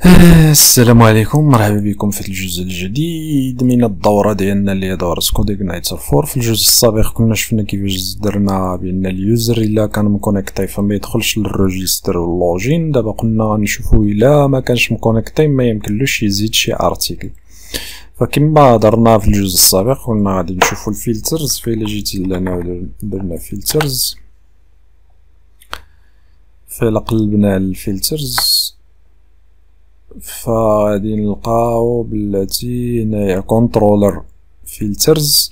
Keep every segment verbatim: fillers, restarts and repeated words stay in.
السلام عليكم، مرحبا بكم في الجزء الجديد من الدورة ديالنا اللي هي دورة كوديغنايتر فور. في الجزء السابق كنا شفنا كيفاش درنا بان اليوزر الا كان مكونيكتي فما يدخلش للريجستر واللوجين. دابا قلنا غنشوفو الا ما كانش مكونيكتي ما يمكنلوش يزيد شي ارتيكل. فكما درنا في الجزء السابق قلنا غادي نشوفو الفلترز. فإلا جيتي لهنا درنا فلترز، فإلا قلبنا الفلترز فغادي نلقاو بلاتي هنايا كونترولر فلترز.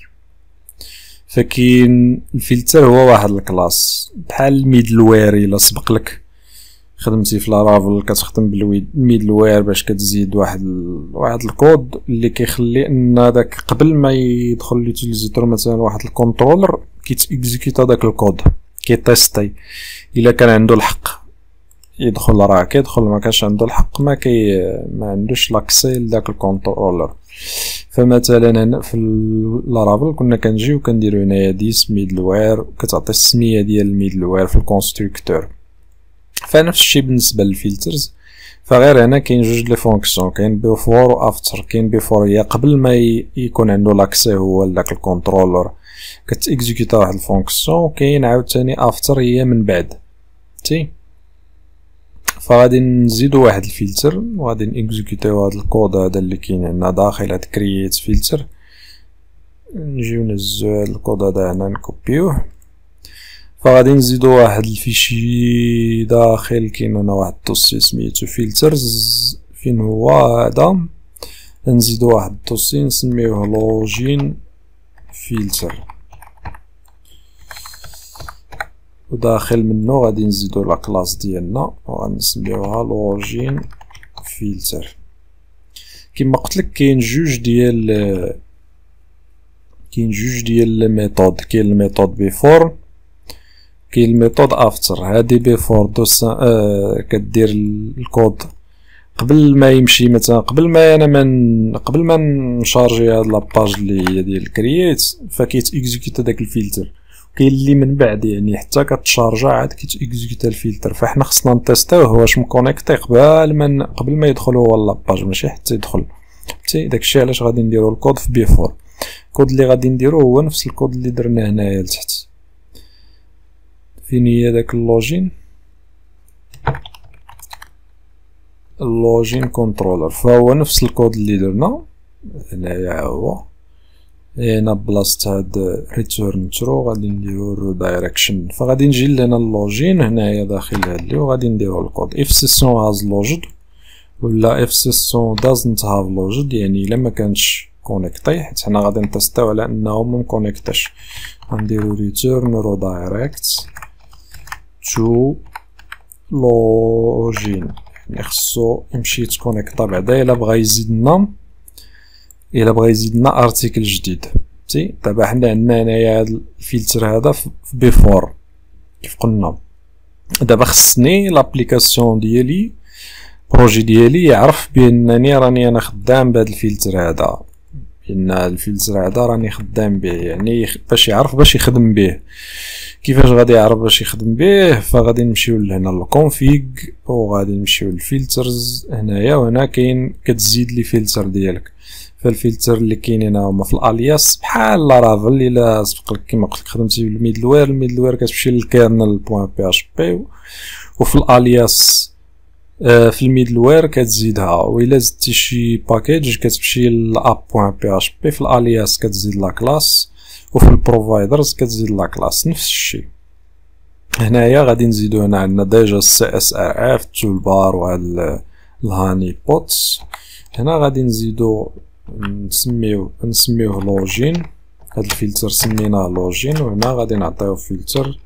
فكاين الفلتر هو واحد الكلاس بحال الميدل وير. الا سبق لك خدمتي في لارافل كتخدم بالميدل وير باش كتزيد واحد ال... واحد الكود اللي كيخلي ان داك قبل ما يدخل ليوتيليزاتور مثلا واحد الكونترولر كيتيكزيكوتا داك الكود كيتيستي. الا كان عنده الحق يدخل راه كيدخل، ما كانش عنده الحق ما كي ما عندوش لاكسي لداك الكونترولر. فمثلا هنا في لارافل كنا كنجيو كنديرو هنايا ديس ميدل وير كتعطي السميه ديال الميدل وير في الكونستركتور. فنفس الشيء بالنسبه للفلترز، فغير هنا كاين جوج لي فونكسيون، كاين بيفور و افتر. كاين بيفور هي قبل ما يكون عنده لاكسي هو لداك الكونترولر كتيكزيكوتا واحد الفونكسيون، وكاين عاوتاني افتر هي من بعد تي. فغادي نزيدو واحد الفلتر وغادي نيكزيكوتيو هاد الكود هذا اللي كاين هنا داخل هاد كرييت فلتر. نجيو نهزو هاد الكود هذا هنا نكوبيوه. فغادي نزيدو واحد الفيشي داخل كاين هنا واحد الدوسي سميتو فلترز. فين هو هذا؟ نزيدو واحد الدوسي نسميوه لوجين فلتر، وداخل منه غادي نزيدو لا كلاس ديالنا وغنسميوها لوجين فلتر. كما قلت لك كاين جوج ديال كاين جوج ديال الميثود. كاين الميثود بيفور، كاين الميثود افتر. هادي بيفور دوسا آه كدير الكود قبل ما يمشي، مثلا قبل ما انا من قبل ما نشارجي هاد لاباج اللي هي ديال كرييت فكيت اكزيكوتا داك الفلتر. كاين اللي من بعد يعني حتى كتشارجا عاد كيتيكزيكوتا الفلتر. فاحنا خصنا نتيستيوه واش مكونيكتي قبل ما قبل ما يدخل هو لاباج، ماشي حتى يدخل حتى داكشي. علاش غادي نديرو الكود في بيفور. الكود اللي غادي نديرو هو نفس الكود اللي درناه هنايا لتحت. فين هي داك اللوجين اللوجين كنترولر، فهو نفس الكود اللي درنا هنايا. هو هنا بلاصه هاد ريتورن ترو غادي نديرو رو دايركشن. فغادي نجي لهنا اللوجين هنايا داخل هاد لي وغادي نديرو الكود اف سيسون هاز لوجد ولا اف سيسون دازنت هاف لوجد، يعني الا ما كانش كونيكتي. حيت حنا غادي نتيستيو على انه ما مكونيكتاش. غنديرو ريتورن رو دايركت تو لوجين، يعني خصو يمشي يتكونيكتا بعدا الا بغا يزيدنا الا بغا يزيدنا ارتيكل جديد تي. دابا حنا عندنا هنايا هاد الفلتر هذا في بيفور كيف قلنا. دابا خصني لابليكاسيون ديالي بروجي ديالي يعرف بانني راني انا خدام بهاد الفلتر هذا، بان الفلتر هذا راني خدام به، يعني باش يعرف باش يخدم به. كيفاش غادي يعرف باش يخدم به؟ فغادي نمشيو لهنا للكونفيغ وغادي نمشيو للفلترز هنايا، وهنا كاين كتزيد لي فلتر ديالك. فالفلتر اللي كاينين هما في الالياس بحال لارافل. الا سبق لك كما قلت لك خدمتي بالميدل وير، الميدل وير كتمشي للكيرنل بوين بي اش بي، وفي الالياس آه في الميدل وير كتزيدها. وإلا زدتي شي باكيج كتمشي للاب بوين بي اش بي، في الالياس كتزيد لا كلاس، وفي البروفايدرز كتزيد لا كلاس. نفس الشيء هنايا غادي نزيدو. هنا عندنا ديجا السي اس ار اف تول بار وهاد الهاني بوتس. هنا غادي نزيدو نسميو نسميوه لوجين. هاد الفلتر سميناه لوجين، وهنا غادي نعطيو فلتر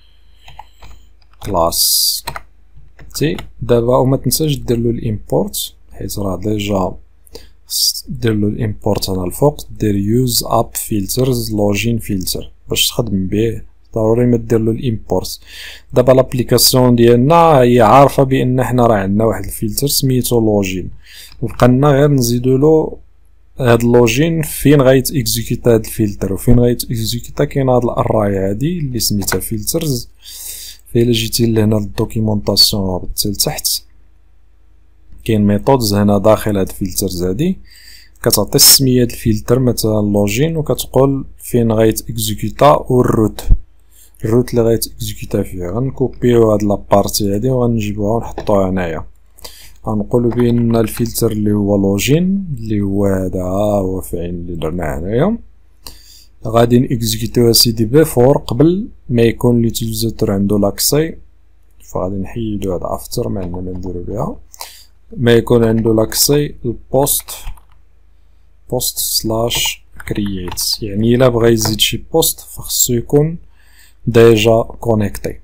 كلاس تي. دابا وما تنساش ديرلو الامبورت، حيت راه ديجا ديرلو الامبورت هنا الفوق. دير يوز اب فلترز لوجين فلتر باش تخدم به ضروري ما ديرلو الامبورت. دابا لابليكاسيون ديالنا هي عارفه بان حنا راه عندنا واحد الفلتر سميتو لوجين، وبقالنا غير نزيدولو هاد اللوجين فين غايت اكزيكوتا هاد الفلتر وفين غايت اكزيكوتا. كاين هاد الاراي هادي اللي سميتها فلترز. فإلا جيتي لهنا للدوكيمونطاسيون هبطتي لتحت كاين ميثودز هنا داخل هاد الفلترز هادي كتعطي السميه د الفلتر مثلا لوجين وكتقول فين غايت اكزيكوتا والروت الروت اللي غايت اكزيكوتا فيه. غنكوبيو هاد لابارتي هادي وغنجيبوها ونحطوها هنايا. غنقولو بان الفلتر اللي هو لوجين اللي هو هذا هو فين اللي درناه هنايا غادي نيكزيكوتيو سيدي بيفور قبل ما يكون ليوتيليزاتور عنده لاكسي. فغادي نحيدو هاد افتر ما عندنا ما نديرو بها ما يكون عنده لاكسي البوست بوست سلاش كرييت. يعني الا بغا يزيد شي بوست فخصو يكون ديجا كونيكتي.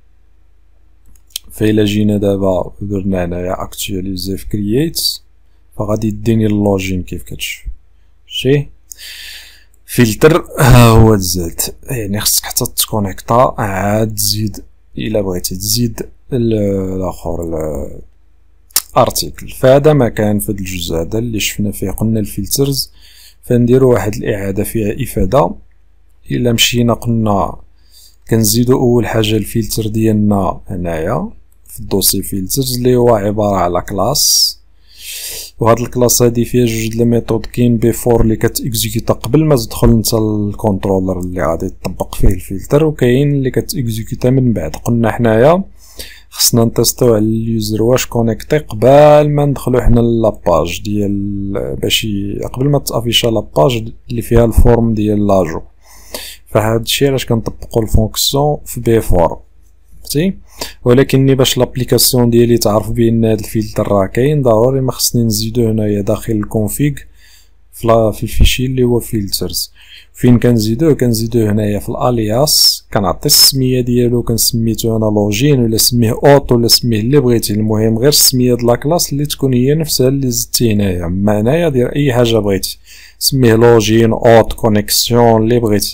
فإلا جينا دابا درنا هنايا اكتواليزي في كرييت فغادي يديني اللوجين كيف كتشوف شي فلتر ها هو تزاد. يعني خصك حتى تكونيكتا عاد تزيد الا بغيتي تزيد الاخر الارتيكل. فهذا ما كان في هذا الجزء هذا اللي شفنا فيه قلنا الفلترز. فنديرو واحد الاعاده فيها افاده. الا مشينا قلنا كنزيدو اول حاجه الفلتر ديالنا هنايا في الدوسي فلترز اللي هو عباره على كلاس. وهاد الكلاس هادي فيها جوج د الميثود. كاين بيفور اللي كتيكزيكوتا قبل ما تدخل نتا للكونترولر اللي غادي تطبق فيه الفلتر وكاين اللي كتيكزيكوتا من بعد. قلنا حنايا خصنا نتيستيو على اليوزر واش كونيكتي قبل ما ندخلو حنا لاباج ديال باش قبل ما تافيشا لاباج اللي فيها الفورم ديال لاجو. فهاد الشيء علاش كنطبقو الفونكسيون في بيفور فهمتي. ولكن باش لابليكاسيون ديالي تعرف بان هاد الفلتر راه كاين ضروري ما خصني نزيدو هنايا داخل الكونفيغ في الفيشي اللي هو فلترز. فين كنزيدوه كنزيدوه هنايا في الالياس كنعطي السميه ديالو كنسميتو انا لوجين ولا سميه اوت ولا سميه اللي بغيتي. المهم غير السميه د لاكلاس اللي تكون هي نفسها اللي زدتي هنايا. اما هنايا دير اي حاجه بغيتي سميه لوجين اوت كونيكسيون اللي بغيتي.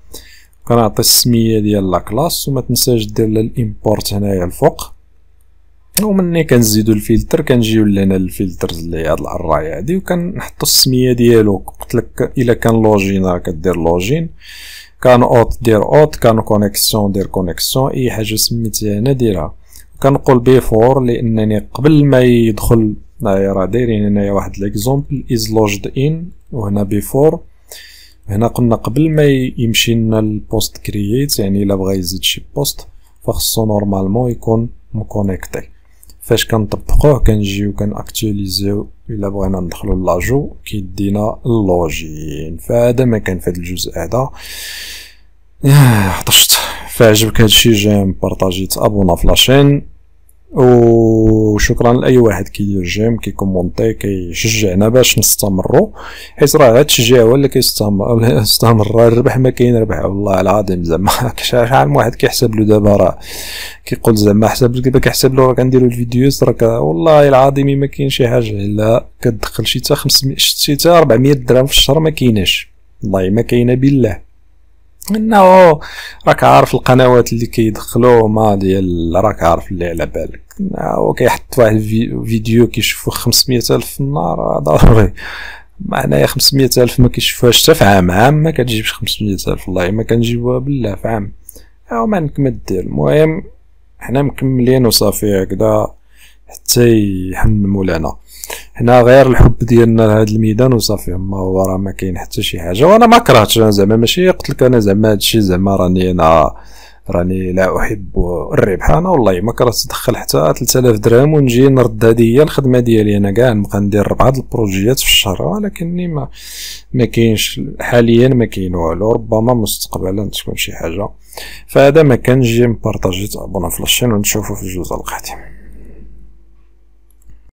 كنعطي السميه ديال لاكلاس وما تنساش دير الامبورت هنايا الفوق. ومني كنزيدو الفلتر كنجيو لهنا الفلترز اللي هاد العرايه هادي وكنحطو السميه ديالو. قلتلك الا كان لوجين راه كدير لوجين كان اوت دير اوت كان كونيكسيون دير كونيكسيون اي حاجه سميتيها هنا ديرها. كنقول بيفور لانني قبل ما يدخل هنايا راه دايرين هنايا واحد ليكزومبل از لوجد ان وهنا بيفور. هنا قلنا قبل ما يمشي لنا البوست كرييت يعني الا بغا يزيد شي بوست فخصو نورمالمون يكون مكونيكتي. فاش كنطبقوه كنجيو كنأكتواليزيو الا بغينا ندخلو لاجو كيدينا اللوجين. فهذا ما كان في هذا الجزء هذا. عطشت. فعجبك هادشي جيم بارطاجي تابونا في لاشين وشكرا لاي واحد كيدير جيم كيكومونتي كيشجعنا باش نستمروا حيت راه هاد التشجيع هو اللي كيستمر استمر. الربح ما كاين ربح والله العظيم. زعما شحال من واحد كيحسب له دابا راه كيقول زعما حسب كيف كيحسب له راه كنديروا الفيديوز راه والله العظيم ما كاين شي حاجه الا كتدخل شي تا خمسمية شي تا أربعمية درهم في الشهر ما كايناش والله ما كاينه بالله. انه راك عارف القنوات اللي كيدخلوا ما ديال راك عارف اللي على بالك هو كيحط واحد الفيديو كيشوفو خمسمية الف في النهار ضروري. معناها خمسمية الف ما كيشوفوهاش حتى في عام. عام ما كتجيبش خمسمية الف والله ما كنجيبوها بالله في عام. او ما عندك ما دير. المهم حنا مكملين وصافي هكذا حتى يحن مولانا. حنا غير الحب ديالنا لهذا الميدان وصافي. ما هو راه ما كاين حتى شي حاجه. وانا ما كرهتش زعما ماشي قلت لك انا زعما هادشي زعما راني انا راني لا احب الربح. انا والله ما كرهت ندخل حتى ثلاثة آلاف درهم ونجي نرد هذه هي الخدمه ديالي. انا كاع نبقى ندير ربعه د البروجيات في الشهر ولكني ما ما كاينش حاليا ما كاين والو. ربما مستقبلا تكون شي حاجه. فهذا ما كان جي مبارطاجي. تابونا في لاشين ونشوفو في الجزء القادم.